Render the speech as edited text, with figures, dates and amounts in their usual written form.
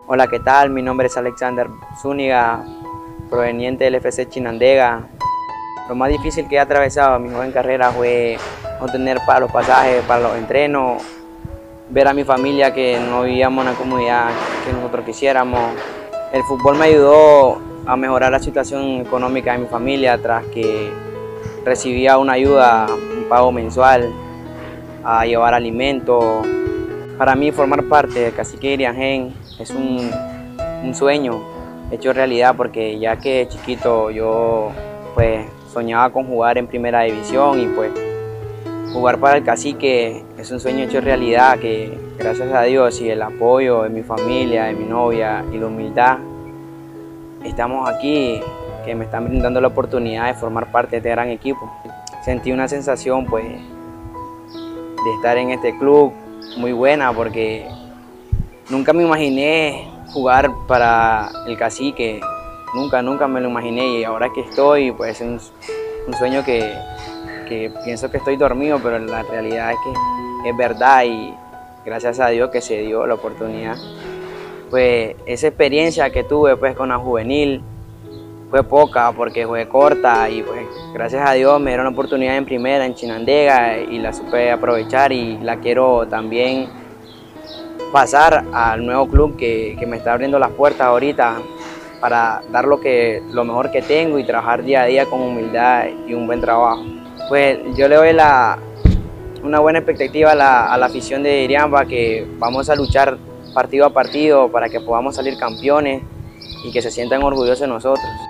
Hola, ¿qué tal? Mi nombre es Alexander Zúñiga, proveniente del FC Chinandega. Lo más difícil que he atravesado en mi joven carrera fue no tener para los pasajes, para los entrenos, ver a mi familia que no vivíamos en la comunidad que nosotros quisiéramos. El fútbol me ayudó a mejorar la situación económica de mi familia tras que recibía una ayuda, un pago mensual, a llevar alimentos. Para mí formar parte del Cacique Irianjén es un sueño hecho realidad, porque ya que chiquito yo pues soñaba con jugar en primera división y pues jugar para el Cacique es un sueño hecho realidad que gracias a Dios y el apoyo de mi familia, de mi novia y la humildad estamos aquí, que me están brindando la oportunidad de formar parte de este gran equipo. Sentí una sensación pues de estar en este club muy buena, porque nunca me imaginé jugar para el Cacique, nunca me lo imaginé, y ahora que estoy pues es un sueño que pienso que estoy dormido, pero la realidad es que es verdad y gracias a Dios que se dio la oportunidad. Pues esa experiencia que tuve pues con la juvenil fue poca porque fue corta, y pues gracias a Dios me dieron la oportunidad en primera, en Chinandega, y la supe aprovechar y la quiero también pasar al nuevo club que me está abriendo las puertas ahorita para dar lo mejor que tengo y trabajar día a día con humildad y un buen trabajo. Pues yo le doy una buena expectativa a la afición de Iriamba, que vamos a luchar partido a partido para que podamos salir campeones y que se sientan orgullosos de nosotros.